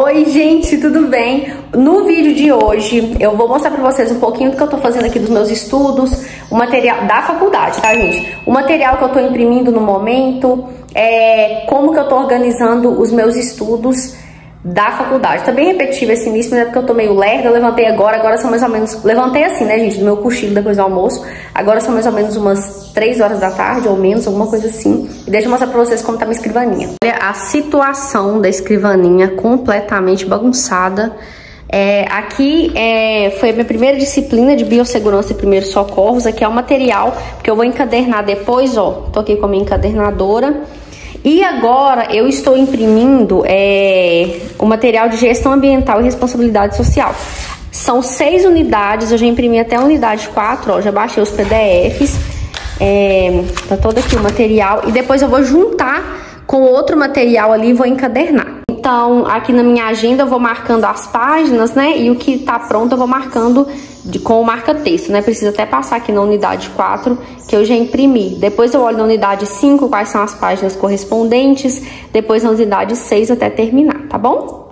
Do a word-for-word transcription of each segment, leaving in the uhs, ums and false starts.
Oi gente, tudo bem? No vídeo de hoje eu vou mostrar pra vocês um pouquinho do que eu tô fazendo aqui dos meus estudos, o material da faculdade, tá gente? O material que eu tô imprimindo no momento, é, como que eu tô organizando os meus estudos da faculdade. Tá bem repetitivo esse início, mas é porque eu tô meio lerda, eu levantei agora, agora são mais ou menos, levantei assim, né gente, do meu cochilo depois do almoço, agora são mais ou menos umas três horas da tarde, ou menos, alguma coisa assim, e deixa eu mostrar pra vocês como tá minha escrivaninha. Olha a situação da escrivaninha completamente bagunçada. É, aqui é, foi a minha primeira disciplina de biossegurança e primeiros socorros, aqui é o material, porque eu vou encadernar depois, ó, tô aqui com a minha encadernadora. E agora eu estou imprimindo é, o material de gestão ambiental e responsabilidade social. São seis unidades, eu já imprimi até a unidade quatro, ó, já baixei os P D Fs. É, tá todo aqui o material. E depois eu vou juntar com outro material ali e vou encadernar. Então, aqui na minha agenda eu vou marcando as páginas, né? E o que tá pronto eu vou marcando de, com o marca-texto, né? Precisa até passar aqui na unidade quatro, que eu já imprimi. Depois eu olho na unidade cinco quais são as páginas correspondentes. Depois na unidade seis até terminar, tá bom?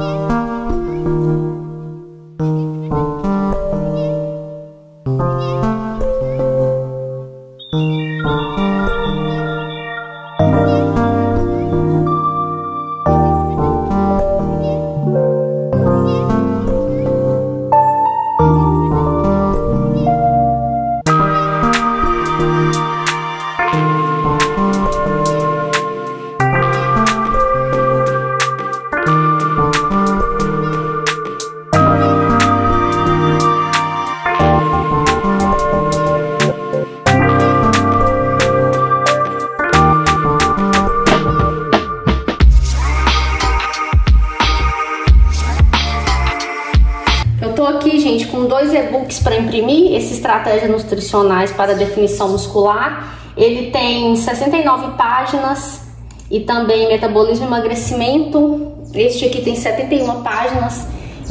Eu tô aqui, gente, com dois e-books para imprimir, esse Estratégias Nutricionais para Definição Muscular. Ele tem sessenta e nove páginas e também Metabolismo e Emagrecimento. Este aqui tem setenta e uma páginas,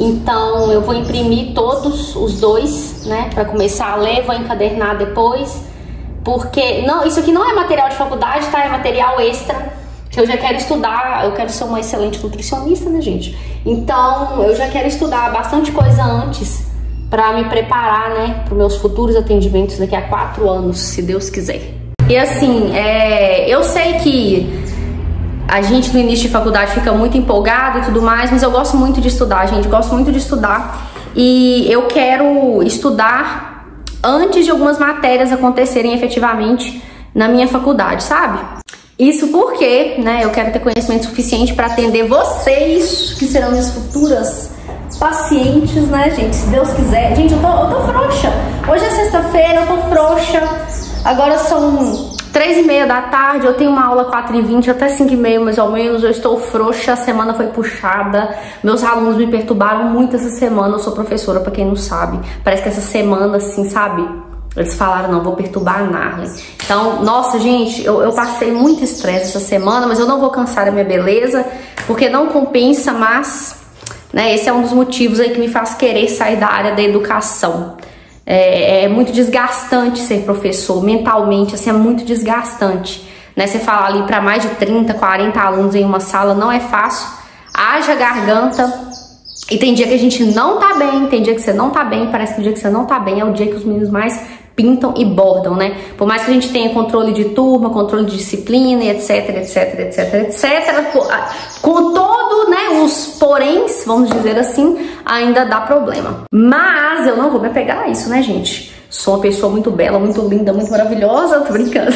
então eu vou imprimir todos os dois, né, para começar a ler, vou encadernar depois, porque não, isso aqui não é material de faculdade, tá? É material extra. Que eu já quero estudar, eu quero ser uma excelente nutricionista, né, gente? Então, eu já quero estudar bastante coisa antes pra me preparar, né, para meus futuros atendimentos daqui a quatro anos, se Deus quiser. E assim, é, eu sei que a gente no início de faculdade fica muito empolgado e tudo mais, mas eu gosto muito de estudar, gente, gosto muito de estudar. E eu quero estudar antes de algumas matérias acontecerem efetivamente na minha faculdade, sabe? Isso porque, né, eu quero ter conhecimento suficiente para atender vocês, que serão minhas futuras pacientes, né, gente, se Deus quiser. Gente, eu tô, eu tô frouxa. Hoje é sexta-feira, eu tô frouxa. Agora são três e meia da tarde, eu tenho uma aula quatro e vinte, até cinco e meia mais ou menos. Eu estou frouxa, a semana foi puxada. Meus alunos me perturbaram muito essa semana. Eu sou professora, pra quem não sabe. Parece que essa semana, assim, sabe? Eles falaram, não, vou perturbar a Narlen. Então, nossa, gente, eu, eu passei muito estresse essa semana, mas eu não vou cansar a minha beleza, porque não compensa, mas, né, esse é um dos motivos aí que me faz querer sair da área da educação. É, é muito desgastante ser professor, mentalmente, assim, é muito desgastante, né? Você falar ali para mais de trinta, quarenta alunos em uma sala não é fácil, haja garganta. E tem dia que a gente não tá bem, tem dia que você não tá bem, parece que o dia que você não tá bem é o dia que os meninos mais pintam e bordam, né? Por mais que a gente tenha controle de turma, controle de disciplina, etc, etc, etc, etc, com todo, né, os poréns, vamos dizer assim, ainda dá problema. Mas eu não vou me apegar a isso, né, gente? Sou uma pessoa muito bela, muito linda, muito maravilhosa, tô brincando.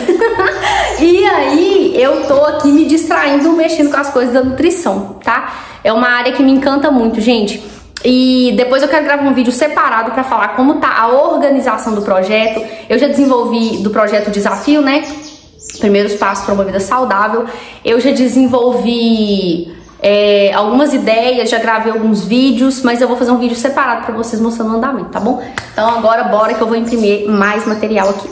E aí eu tô aqui me distraindo, mexendo com as coisas da nutrição, tá? É uma área que me encanta muito, gente. E depois eu quero gravar um vídeo separado pra falar como tá a organização do projeto. Eu já desenvolvi do projeto Desafio, né? Primeiros passos para uma vida saudável. Eu já desenvolvi é, algumas ideias, já gravei alguns vídeos, mas eu vou fazer um vídeo separado pra vocês mostrando o andamento, tá bom? Então agora bora que eu vou imprimir mais material aqui.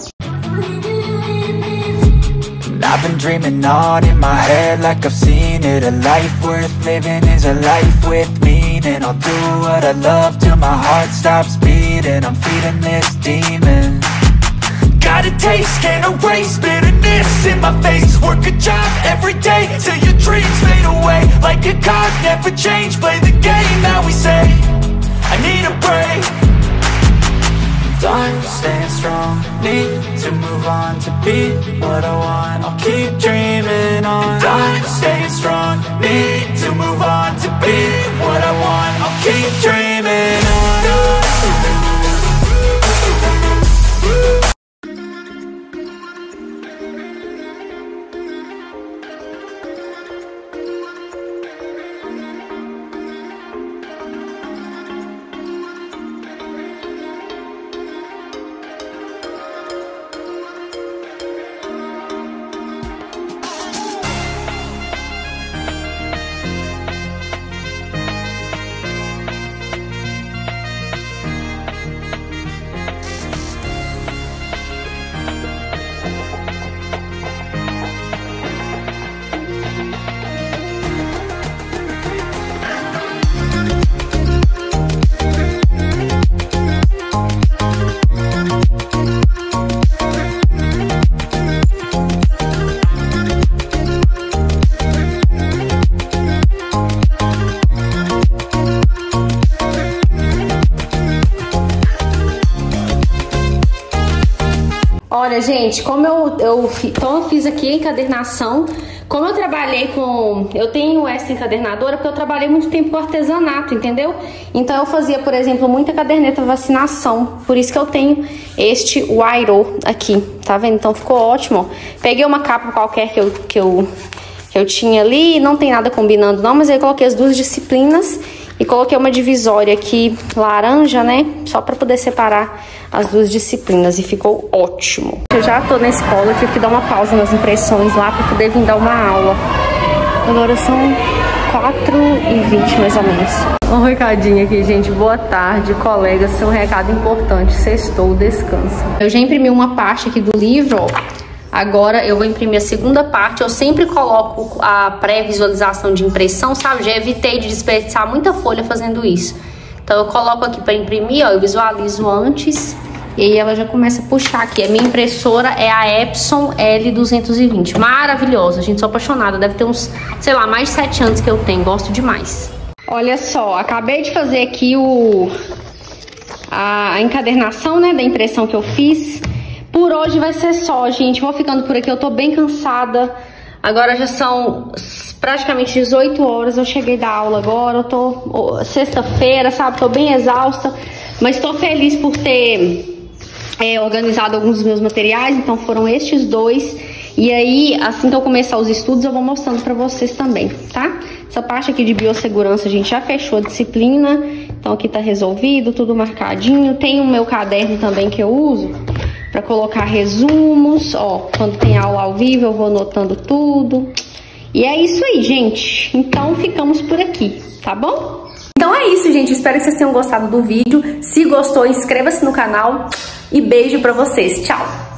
I've been dreaming on in my head like I've seen it. A life worth living is a life with meaning. I'll do what I love till my heart stops beating. I'm feeding this demon. got a taste, can't erase bitterness in my face. Work a job every day till your dreams fade away. Like a card, never change, play the game that we say. I need a break. I'm staying strong, need to move on to be what I want. I'll keep dreaming on. I'm staying strong, need to move on to be what I want. I'll keep dreaming on. Olha, gente, como eu, eu, então eu fiz aqui a encadernação. Como eu trabalhei com... Eu tenho essa encadernadora porque eu trabalhei muito tempo com artesanato, entendeu? Então eu fazia, por exemplo, muita caderneta vacinação. Por isso que eu tenho este Wiro aqui, tá vendo? Então ficou ótimo. Peguei uma capa qualquer que eu, que eu, que eu tinha ali. Não tem nada combinando não, mas aí eu coloquei as duas disciplinas. E coloquei uma divisória aqui laranja, né? Só pra poder separar as duas disciplinas. E ficou ótimo. Eu já tô na escola, eu tive que dar uma pausa nas impressões lá pra poder vir dar uma aula. Agora são quatro e vinte mais ou menos. Um recadinho aqui, gente. Boa tarde, colegas. Seu recado importante. Sextou, descansa. Eu já imprimi uma parte aqui do livro, ó. Agora eu vou imprimir a segunda parte. Eu sempre coloco a pré-visualização de impressão, sabe? Já evitei de desperdiçar muita folha fazendo isso. Então eu coloco aqui para imprimir, ó. Eu visualizo antes e aí ela já começa a puxar aqui. A minha impressora é a Epson L duzentos e vinte. Maravilhosa, gente. Sou apaixonada. Deve ter uns, sei lá, mais de sete anos que eu tenho. Gosto demais. Olha só, acabei de fazer aqui o a, a encadernação, né, da impressão que eu fiz. Por hoje vai ser só, gente. Vou ficando por aqui. Eu tô bem cansada. Agora já são praticamente dezoito horas. Eu cheguei da aula agora. Eu tô sexta-feira, sabe? Tô bem exausta. Mas tô feliz por ter é, organizado alguns dos meus materiais. Então foram estes dois. E aí, assim que eu começar os estudos, eu vou mostrando pra vocês também, tá? Essa parte aqui de biossegurança a gente já fechou a disciplina. Então aqui tá resolvido, tudo marcadinho. Tem o meu caderno também que eu uso para colocar resumos, ó, quando tem aula ao vivo eu vou anotando tudo. E é isso aí, gente. Então ficamos por aqui, tá bom? Então é isso, gente. Espero que vocês tenham gostado do vídeo. Se gostou, inscreva-se no canal e beijo pra vocês. Tchau!